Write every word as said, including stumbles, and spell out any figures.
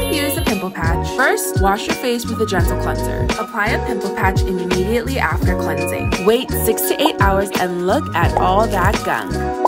to use a pimple patch. First, wash your face with a gentle cleanser. Apply a pimple patch immediately after cleansing. Wait six to eight hours and look at all that gunk.